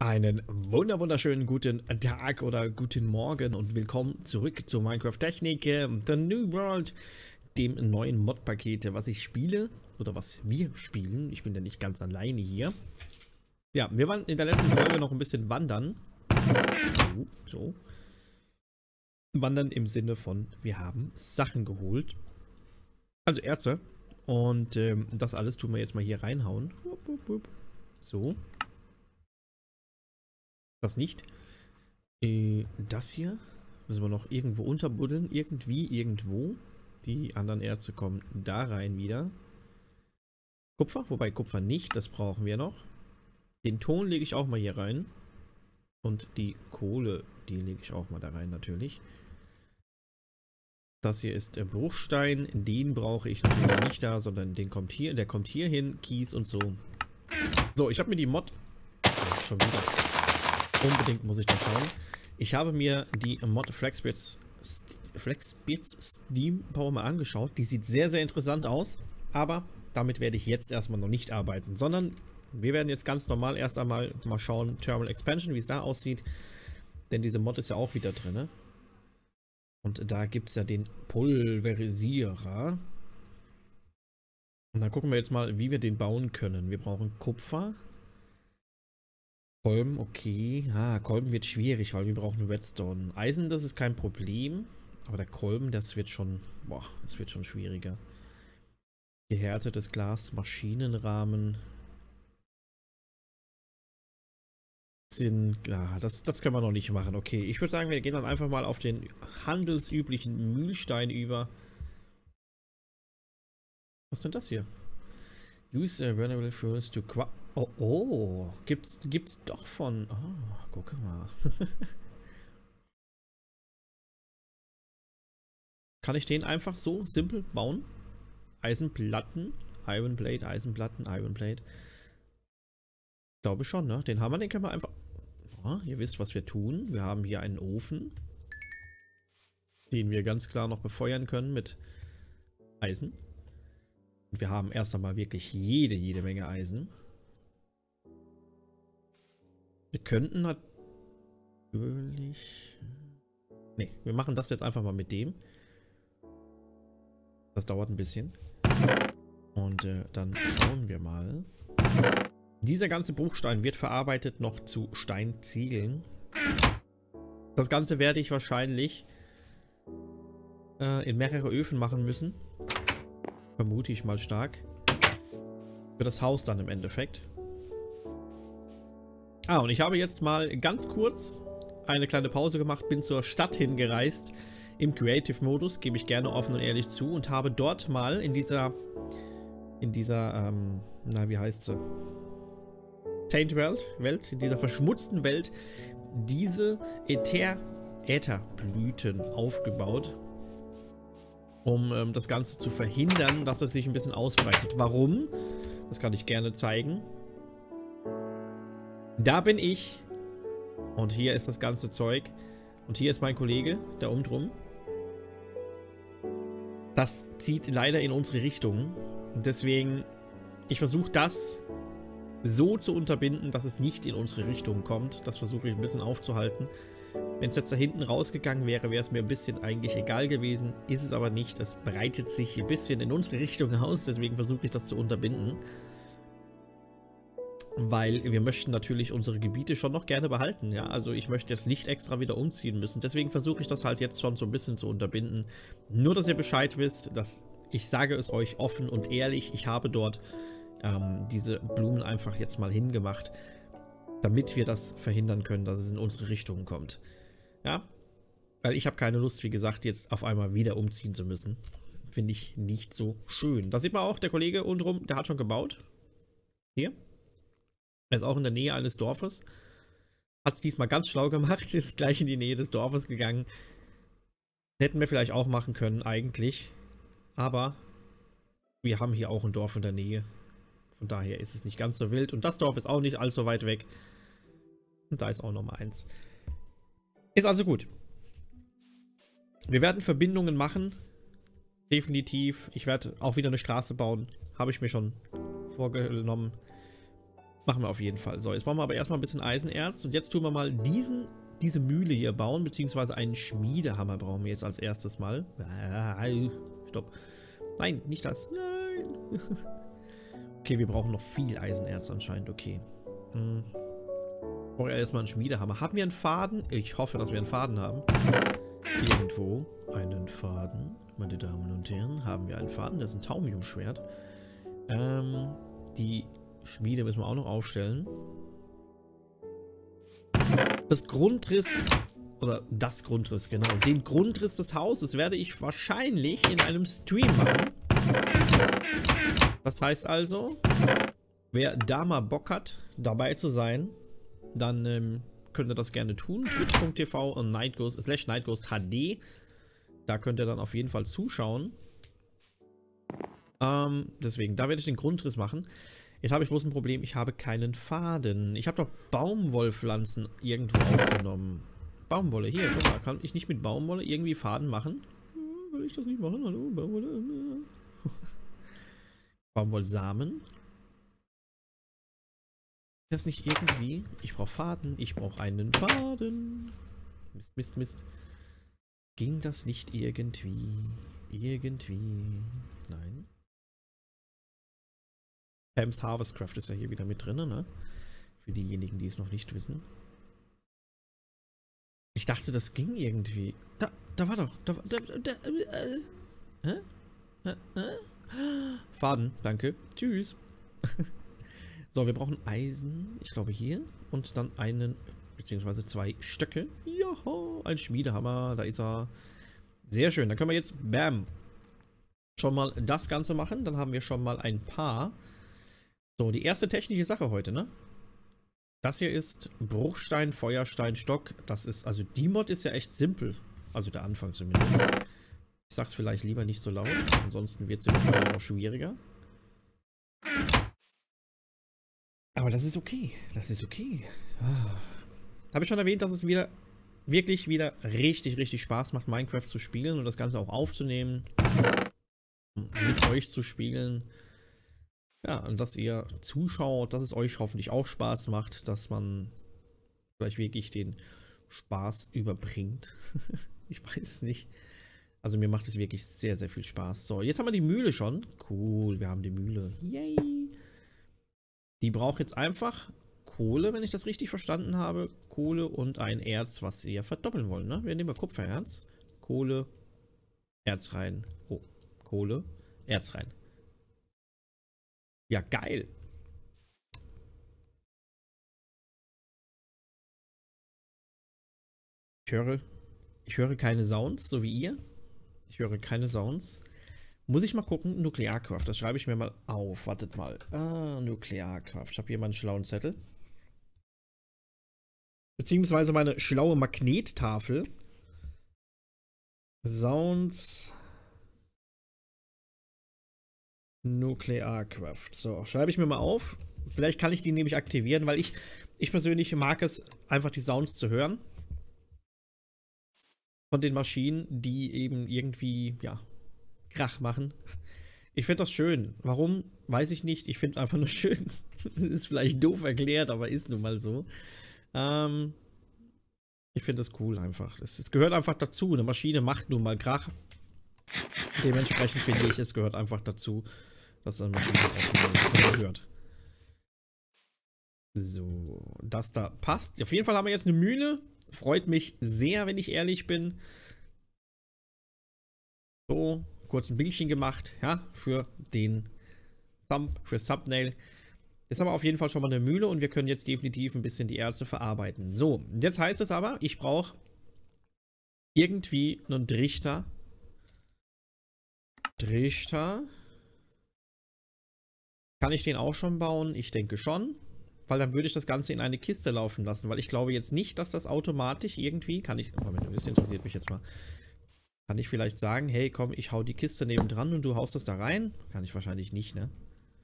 Einen wunderschönen guten Tag oder guten Morgen und willkommen zurück zu Minecraft Technik, The New World, dem neuen Mod-Paket, was ich spiele oder was wir spielen. Ich bin ja nicht ganz alleine hier. Ja, wir waren in der letzten Folge noch ein bisschen wandern. So. Wandern im Sinne von, wir haben Sachen geholt. Also Erze. Und das alles tun wir jetzt mal hier reinhauen. So. Das nicht. Das hier müssen wir noch irgendwo unterbuddeln. Irgendwie, irgendwo. Die anderen Erze kommen da rein wieder. Kupfer, wobei Kupfer nicht, das brauchen wir noch. Den Ton lege ich auch mal hier rein. Und die Kohle, die lege ich auch mal da rein natürlich. Das hier ist Bruchstein. Den brauche ich natürlich nicht da, sondern der kommt hier hin. Kies und so. So, ich habe mir die Mod... schon wieder... Unbedingt muss ich da schauen. Ich habe mir die Mod Flexbits Steam Power mal angeschaut. Die sieht sehr interessant aus. Aber damit werde ich jetzt erstmal noch nicht arbeiten. Sondern wir werden jetzt ganz normal erst einmal mal schauen, Thermal Expansion, wie es da aussieht. Denn diese Mod ist ja auch wieder drin. Und da gibt es ja den Pulverisierer. Und dann gucken wir jetzt mal, wie wir den bauen können. Wir brauchen Kupfer. Kolben, okay. Kolben wird schwierig, weil wir brauchen Redstone. Eisen, das ist kein Problem. Aber der Kolben, das wird schon... Boah, das wird schon schwieriger. Gehärtetes Glas, Maschinenrahmen. Das können wir noch nicht machen. Okay, ich würde sagen, wir gehen dann einfach mal auf den handelsüblichen Mühlstein über. Was ist denn das hier? Use Renewable Fuels to Oh, gibt's doch von... Oh, guck mal. Kann ich den einfach so simpel bauen? Eisenplatten, Ironplate, Eisenplatten, Ironplate. Glaube schon, ne? Den haben wir, den können wir einfach... Oh, ihr wisst, was wir tun. Wir haben hier einen Ofen, den wir ganz klar noch befeuern können mit Eisen. Und wir haben erst einmal wirklich jede Menge Eisen. Wir könnten natürlich... Ne, wir machen das jetzt einfach mal mit dem. Das dauert ein bisschen. Und dann schauen wir mal. Dieser ganze Bruchstein wird verarbeitet noch zu Steinziegeln. Das Ganze werde ich wahrscheinlich in mehrere Öfen machen müssen. Vermute ich mal stark. Für das Haus dann im Endeffekt. Und ich habe jetzt mal ganz kurz eine kleine Pause gemacht, bin zur Stadt hingereist im Creative-Modus, gebe ich gerne offen und ehrlich zu, und habe dort mal in dieser, na, wie heißt sie? Taint-Welt, in dieser verschmutzten Welt, diese Ätherblüten aufgebaut, um das Ganze zu verhindern, dass es sich ein bisschen ausbreitet. Warum? Das kann ich gerne zeigen. Da bin ich. Und hier ist das ganze Zeug. Und hier ist mein Kollege, da oben drum. Das zieht leider in unsere Richtung. Und deswegen, ich versuche das so zu unterbinden, dass es nicht in unsere Richtung kommt. Das versuche ich ein bisschen aufzuhalten. Wenn es jetzt da hinten rausgegangen wäre, wäre es mir ein bisschen eigentlich egal gewesen. Ist es aber nicht. Es breitet sich ein bisschen in unsere Richtung aus. Deswegen versuche ich das zu unterbinden. Weil wir möchten natürlich unsere Gebiete schon noch gerne behalten. Ja, also ich möchte jetzt nicht extra wieder umziehen müssen. Deswegen versuche ich das halt jetzt schon so ein bisschen zu unterbinden. Nur, dass ihr Bescheid wisst, dass ich sage es euch offen und ehrlich. Ich habe dort diese Blumen einfach jetzt mal hingemacht, damit wir das verhindern können, dass es in unsere Richtung kommt. Ja, weil ich habe keine Lust, wie gesagt, jetzt auf einmal wieder umziehen zu müssen. Finde ich nicht so schön. Da sieht man auch, der Kollege untenrum, der hat schon gebaut. Hier. Er ist auch in der Nähe eines Dorfes. Hat es diesmal ganz schlau gemacht, ist gleich in die Nähe des Dorfes gegangen. Hätten wir vielleicht auch machen können, eigentlich. Aber wir haben hier auch ein Dorf in der Nähe. Von daher ist es nicht ganz so wild. Und das Dorf ist auch nicht allzu weit weg. Und da ist auch nochmal eins. Ist also gut. Wir werden Verbindungen machen. Definitiv. Ich werde auch wieder eine Straße bauen. Habe ich mir schon vorgenommen. Machen wir auf jeden Fall. So, jetzt brauchen wir aber erstmal ein bisschen Eisenerz. Und jetzt tun wir mal diese Mühle hier bauen, beziehungsweise einen Schmiedehammer brauchen wir jetzt als erstes mal. Stopp. Nein, nicht das. Nein. Okay, wir brauchen noch viel Eisenerz anscheinend. Okay. Brauchen wir erstmal einen Schmiedehammer. Haben wir einen Faden? Ich hoffe, dass wir einen Faden haben. Irgendwo einen Faden. Meine Damen und Herren, haben wir einen Faden. Das ist ein Taumium-Schwert. Die Schmiede müssen wir auch noch aufstellen. Das Grundriss, oder das Grundriss, genau. Den Grundriss des Hauses werde ich wahrscheinlich in einem Stream machen. Das heißt also, wer da mal Bock hat, dabei zu sein, dann könnt ihr das gerne tun. Twitch.tv und /NightGhost HD. Da könnt ihr dann auf jeden Fall zuschauen. Deswegen, da werde ich den Grundriss machen. Jetzt habe ich bloß ein Problem, ich habe keinen Faden. Ich habe doch Baumwollpflanzen irgendwo aufgenommen. Baumwolle, hier, guck mal, kann ich nicht mit Baumwolle irgendwie Faden machen? Will ich das nicht machen? Hallo, Baumwolle. Baumwollsamen. Das nicht irgendwie? Ich brauche Faden, ich brauche einen Faden. Mist, Mist, Mist. Ging das nicht irgendwie? Irgendwie. Nein. Pam's Harvestcraft ist ja hier wieder mit drin, ne? Für diejenigen, die es noch nicht wissen. Ich dachte, das ging irgendwie. Da war doch. Faden, danke. Tschüss. So, wir brauchen Eisen. Ich glaube hier. Und dann einen, beziehungsweise 2 Stöcke. Ja, ein Schmiedehammer. Da ist er. Sehr schön. Dann können wir jetzt, bam, schon mal das Ganze machen. Dann haben wir schon mal ein paar. So, die erste technische Sache heute, ne? Das hier ist Bruchstein, Feuerstein, Stock. Das ist, also die Mod ist ja echt simpel. Also der Anfang zumindest. Ich sag's vielleicht lieber nicht so laut, ansonsten wird es immer noch schwieriger. Aber das ist okay. Das ist okay. Habe ich schon erwähnt, dass es wirklich wieder richtig Spaß macht, Minecraft zu spielen und das Ganze auch aufzunehmen. Mit euch zu spielen. Ja, und dass ihr zuschaut, dass es euch hoffentlich auch Spaß macht, dass man vielleicht wirklich den Spaß überbringt. Ich weiß es nicht. Also mir macht es wirklich sehr viel Spaß. So, jetzt haben wir die Mühle schon. Cool, wir haben die Mühle. Yay! Die braucht jetzt einfach Kohle, wenn ich das richtig verstanden habe. Kohle und ein Erz, was wir verdoppeln wollen, ne? Wir nehmen mal Kupfererz. Kohle, Erz rein. Oh, Kohle, Erz rein. Ja, geil. Ich höre keine Sounds, so wie ihr. Ich höre keine Sounds. Muss ich mal gucken. Nuklearkraft, das schreibe ich mir mal auf. Wartet mal. Nuklearkraft. Ich habe hier mal einen schlauen Zettel. Beziehungsweise meine schlaue Magnettafel. Sounds. Nuklearkraft. So, schreibe ich mir mal auf. Vielleicht kann ich die nämlich aktivieren, weil ich persönlich mag es, einfach die Sounds zu hören. Von den Maschinen, die eben irgendwie, ja, Krach machen. Ich finde das schön. Warum? Weiß ich nicht. Ich finde es einfach nur schön. Ist vielleicht doof erklärt, aber ist nun mal so. Ich finde das cool einfach. Es gehört einfach dazu. Eine Maschine macht nun mal Krach. Dementsprechend finde ich, es gehört einfach dazu, dass eine Maschine auch hört. So, das da passt. Auf jeden Fall haben wir jetzt eine Mühle. Freut mich sehr, wenn ich ehrlich bin. So, kurz ein Bildchen gemacht, ja, für den Thumbnail. Ist aber auf jeden Fall schon mal eine Mühle und wir können jetzt definitiv ein bisschen die Erze verarbeiten. So, jetzt heißt es aber, ich brauche irgendwie einen Trichter. Kann ich den auch schon bauen? Ich denke schon. Weil dann würde ich das Ganze in eine Kiste laufen lassen. Weil ich glaube jetzt nicht, dass das automatisch irgendwie... Moment, das interessiert mich jetzt mal. Kann ich vielleicht sagen, hey komm, ich hau die Kiste nebendran und du haust das da rein? Kann ich wahrscheinlich nicht, ne?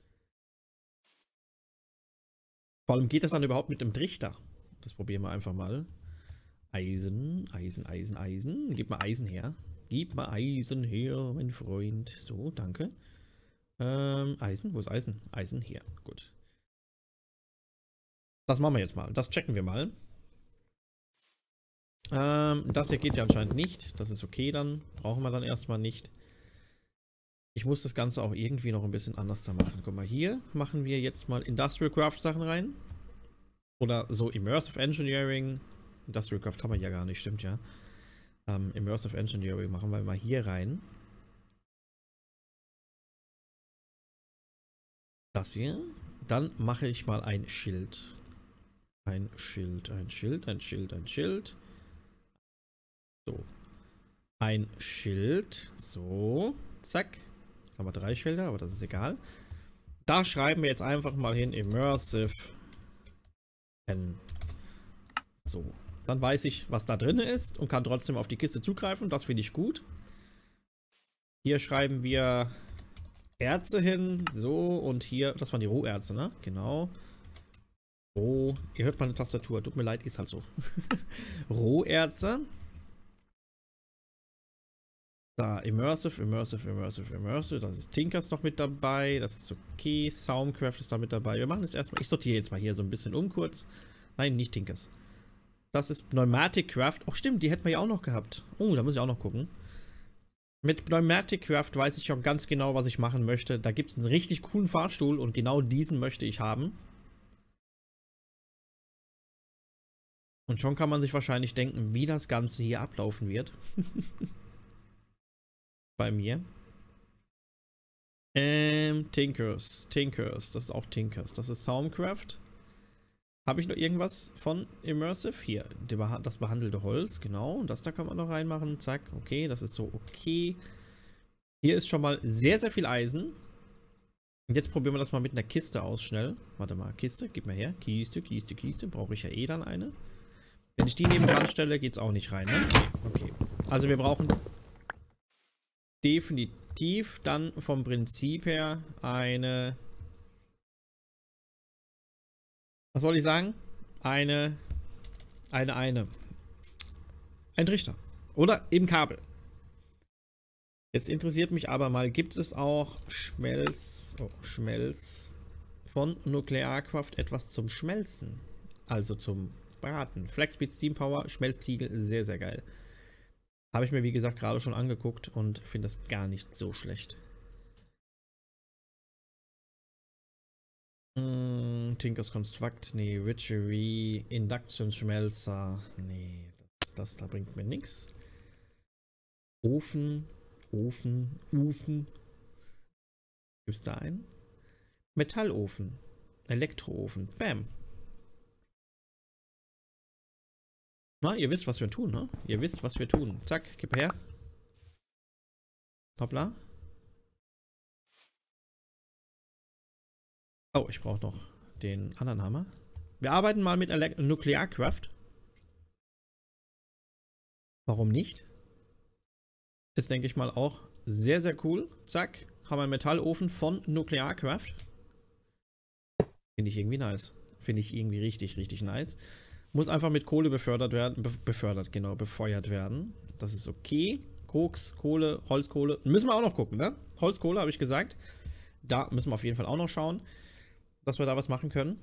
Vor allem geht das dann überhaupt mit dem Trichter? Das probieren wir einfach mal. Eisen. Gib mal Eisen her. Gib mal Eisen her, mein Freund. So, danke. Eisen, wo ist Eisen? Eisen hier, gut. Das machen wir jetzt mal. Das checken wir mal. Das hier geht ja anscheinend nicht. Das ist okay dann. Brauchen wir dann erstmal nicht. Ich muss das Ganze auch irgendwie noch ein bisschen anders da machen. Guck mal, hier machen wir jetzt mal Industrial Craft Sachen rein. Oder so Immersive Engineering. Industrial Craft haben wir ja gar nicht, stimmt ja. Immersive Engineering machen wir mal hier rein. Das hier. Dann mache ich mal ein Schild. Ein Schild, ein Schild, ein Schild, ein Schild. So. Ein Schild. So. Zack. Jetzt haben wir 3 Schilder, aber das ist egal. Da schreiben wir jetzt einfach mal hin Immersive. So. Dann weiß ich, was da drin ist und kann trotzdem auf die Kiste zugreifen. Das finde ich gut. Hier schreiben wir Erze hin. So, und hier, das waren die Roherze, ne? Genau. Roh. Ihr hört meine Tastatur. Tut mir leid, ist halt so. Roherze. Da, Immersive, Immersive, Immersive, Immersive. Das ist Tinkers noch mit dabei. Das ist okay. Soundcraft ist da mit dabei. Wir machen das erstmal. Ich sortiere jetzt mal hier so ein bisschen um kurz. Nein, nicht Tinkers. Das ist Pneumatic Craft. Oh, stimmt, die hätten wir ja auch noch gehabt. Oh, da muss ich auch noch gucken. Mit Pneumatic Craft weiß ich schon ganz genau, was ich machen möchte. Da gibt es einen richtig coolen Fahrstuhl und genau diesen möchte ich haben. Und schon kann man sich wahrscheinlich denken, wie das Ganze hier ablaufen wird. Bei mir. Tinkers. Tinkers. Das ist auch Tinkers. Das ist Soundcraft. Habe ich noch irgendwas von Immersive? Hier, das behandelte Holz, genau. Und das da kann man noch reinmachen. Zack, okay, das ist so okay. Hier ist schon mal sehr, sehr viel Eisen. Und jetzt probieren wir das mal mit einer Kiste aus, schnell. Warte mal, Kiste, gib mal her. Kiste, Kiste, Kiste. Brauche ich ja eh dann eine. Wenn ich die nebendran stelle, geht es auch nicht rein, ne? Okay. Also wir brauchen definitiv dann vom Prinzip her eine... Was soll ich sagen? Ein Trichter. Oder im Kabel. Jetzt interessiert mich aber mal, gibt es auch Schmelz von Nuklearkraft etwas zum Schmelzen? Also zum Braten. Flexspeed Steam Power, Schmelztiegel, sehr, sehr geil. Habe ich mir wie gesagt gerade schon angeguckt und finde das gar nicht so schlecht. Tinkers Construct, nee, Witchery, Induction Schmelzer, nee, das da bringt mir nichts. Ofen. Gibt's da einen? Metallofen, Elektroofen, bam. Na, ihr wisst, was wir tun, ne? Ihr wisst, was wir tun. Zack, gib her. Hoppla. Oh, ich brauche noch den anderen Hammer. Wir arbeiten mal mit Nuklearkraft. Warum nicht? Ist, denke ich mal, auch sehr, sehr cool. Zack, haben wir einen Metallofen von Nuklearkraft. Finde ich irgendwie nice. Finde ich irgendwie richtig, richtig nice. Muss einfach mit Kohle befördert werden. Befeuert werden. Das ist okay. Koks, Kohle, Holzkohle. Müssen wir auch noch gucken, ne? Holzkohle, habe ich gesagt. Da müssen wir auf jeden Fall auch noch schauen, dass wir da was machen können.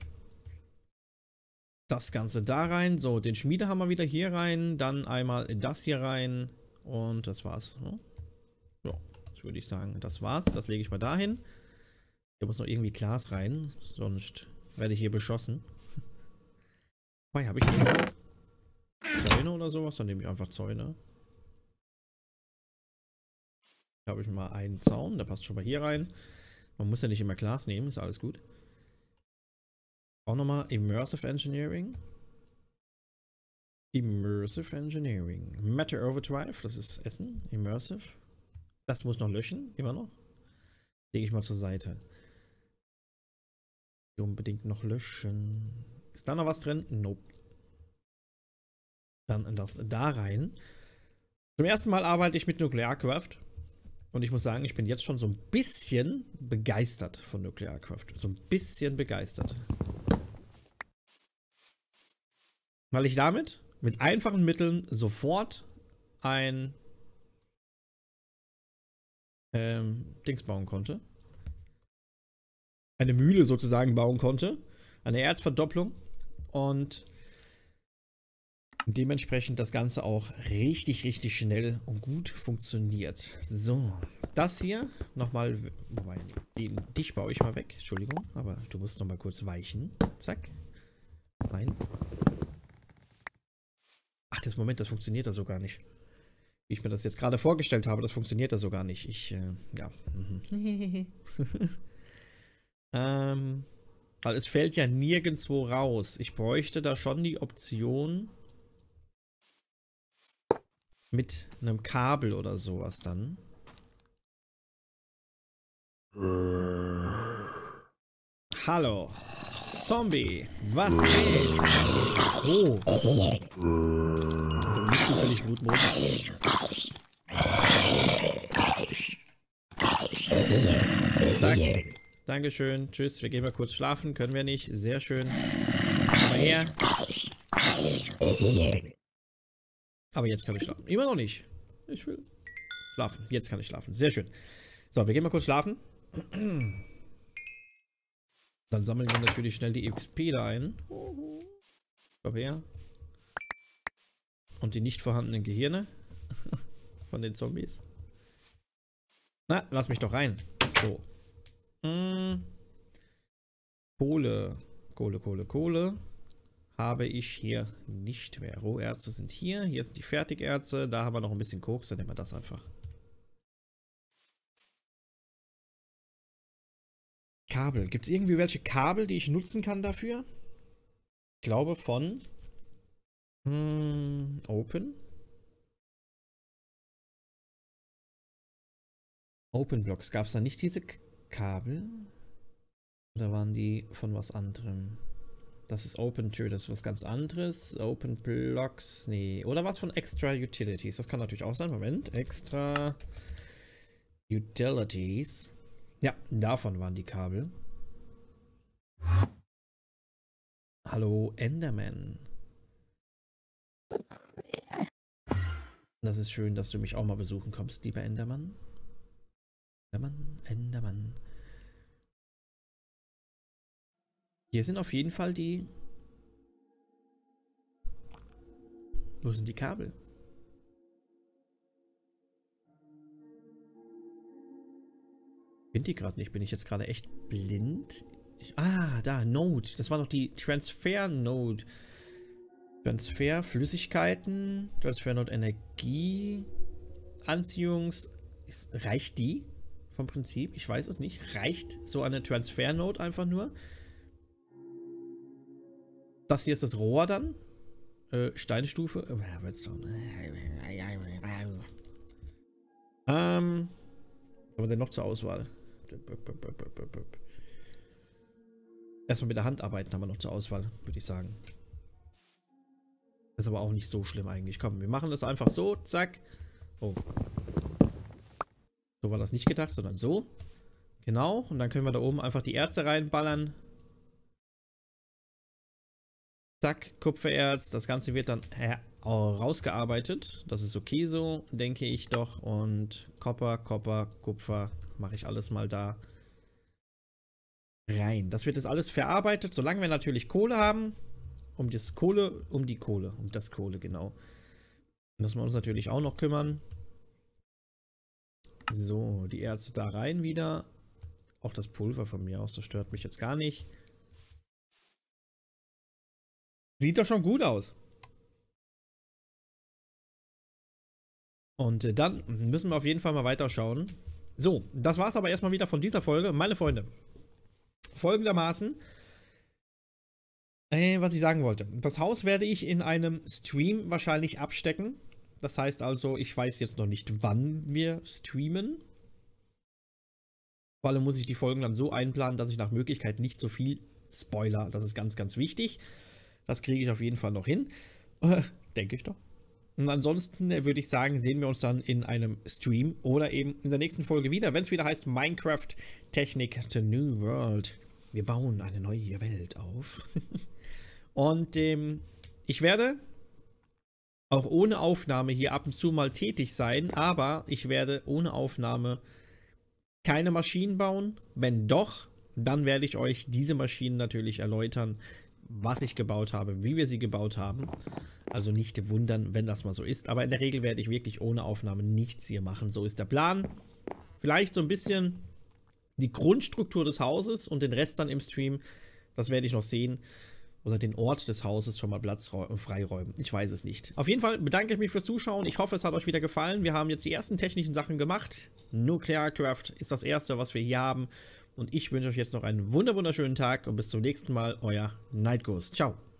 Das Ganze da rein. So, den Schmiedehammer wieder hier rein. Dann einmal in das hier rein. Und das war's. Ja, das würde ich sagen. Das war's. Das lege ich mal dahin. Hier muss noch irgendwie Glas rein. Sonst werde ich hier beschossen. Wobei, habe ich hier Zäune oder sowas? Dann nehme ich einfach Zäune. Hier habe ich mal einen Zaun. Der passt schon mal hier rein. Man muss ja nicht immer Glas nehmen. Ist alles gut. Auch nochmal Immersive Engineering. Immersive Engineering. Matter Overdrive, das ist Essen. Immersive. Das muss noch löschen, immer noch. Lege ich mal zur Seite. Unbedingt noch löschen. Ist da noch was drin? Nope. Dann das da rein. Zum ersten Mal arbeite ich mit Nuklearkraft. Und ich muss sagen, ich bin jetzt schon so ein bisschen begeistert von Nuklearkraft. So ein bisschen begeistert. Weil ich damit mit einfachen Mitteln sofort ein Dings bauen konnte. Eine Mühle sozusagen bauen konnte. Eine Erzverdopplung. und dementsprechend das Ganze auch richtig, richtig schnell und gut funktioniert. So, das hier nochmal, wobei, dich baue ich mal weg, Entschuldigung, aber du musst nochmal kurz weichen. Zack. Nein. Ach, das Moment, das funktioniert da so gar nicht. Wie ich mir das jetzt gerade vorgestellt habe, das funktioniert da so gar nicht. Ja. Weil es fällt ja nirgendwo raus. Ich bräuchte da schon die Option mit einem Kabel oder sowas dann. Hallo, Zombie, was geht? Oh. Also nicht zufällig Blutmond. Danke. Dankeschön. Tschüss. Wir gehen mal kurz schlafen. Können wir nicht. Sehr schön. Komm mal her. Aber jetzt kann ich schlafen. Immer noch nicht. Ich will schlafen. Jetzt kann ich schlafen. Sehr schön. So, wir gehen mal kurz schlafen. Dann sammeln wir natürlich schnell die XP da ein. Komm her. Und die nicht vorhandenen Gehirne von den Zombies. Na, lass mich doch rein. So. Kohle. Habe ich hier nicht mehr. Rohärzte sind hier. Hier sind die Fertigärzte. Da haben wir noch ein bisschen Koks. Dann nehmen wir das einfach. Kabel. Gibt es irgendwie welche Kabel, die ich nutzen kann dafür? Ich glaube von Open. Open Blocks. Gab es da nicht diese Kabel? Oder waren die von was anderem? Das ist Open Tür, das ist was ganz anderes. Open Blocks, nee. Oder was von Extra Utilities? Das kann natürlich auch sein. Moment. Extra Utilities. Ja, davon waren die Kabel. Hallo, Enderman. Das ist schön, dass du mich auch mal besuchen kommst, lieber Enderman. Enderman. Hier sind auf jeden Fall die... Wo sind die Kabel? Finde die gerade nicht. Bin ich jetzt gerade echt blind? Da, Node. Das war noch die Transfer-Node. Transfer Flüssigkeiten. Transfer-Node Energie. Reicht die vom Prinzip? Ich weiß es nicht. Reicht so eine Transfer-Node einfach nur? Das hier ist das Rohr dann. Steinstufe. Was haben wir denn noch zur Auswahl? Erstmal mit der Hand arbeiten haben wir noch zur Auswahl, würde ich sagen. Ist aber auch nicht so schlimm eigentlich. Komm, wir machen das einfach so. Zack. Oh. So war das nicht gedacht, sondern so. Genau. Und dann können wir da oben einfach die Erze reinballern. Zack, Kupfererz. Das Ganze wird dann rausgearbeitet. Das ist okay so, denke ich doch. Und Kupfer mache ich alles mal da rein. Das wird jetzt alles verarbeitet, solange wir natürlich Kohle haben. Um das Kohle, genau. Müssen wir uns natürlich auch noch kümmern. So, die Erze da rein wieder. Auch das Pulver von mir aus, das stört mich jetzt gar nicht. Sieht doch schon gut aus. Und dann müssen wir auf jeden Fall mal weiterschauen. So, das war es aber erstmal wieder von dieser Folge. Meine Freunde, folgendermaßen, was ich sagen wollte. Das Haus werde ich in einem Stream wahrscheinlich abstecken. Das heißt also, ich weiß jetzt noch nicht, wann wir streamen. Vor allem muss ich die Folgen dann so einplanen, dass ich nach Möglichkeit nicht so viel Spoiler. Das ist ganz, ganz wichtig. Das kriege ich auf jeden Fall noch hin. Denke ich doch. Und ansonsten würde ich sagen, sehen wir uns dann in einem Stream oder eben in der nächsten Folge wieder, wenn es wieder heißt Minecraft Technik The New World. Wir bauen eine neue Welt auf. Und ich werde auch ohne Aufnahme hier ab und zu mal tätig sein, aber ich werde ohne Aufnahme keine Maschinen bauen. Wenn doch, dann werde ich euch diese Maschinen natürlich erläutern, was ich gebaut habe, wie wir sie gebaut haben. Also nicht wundern, wenn das mal so ist. Aber in der Regel werde ich wirklich ohne Aufnahme nichts hier machen. So ist der Plan. Vielleicht so ein bisschen die Grundstruktur des Hauses und den Rest dann im Stream. Das werde ich noch sehen. Oder den Ort des Hauses schon mal freiräumen. Ich weiß es nicht. Auf jeden Fall bedanke ich mich fürs Zuschauen. Ich hoffe, es hat euch wieder gefallen. Wir haben jetzt die ersten technischen Sachen gemacht. Nuclearcraft ist das erste, was wir hier haben. Und ich wünsche euch jetzt noch einen wunderschönen Tag und bis zum nächsten Mal. Euer Nightghost. Ciao.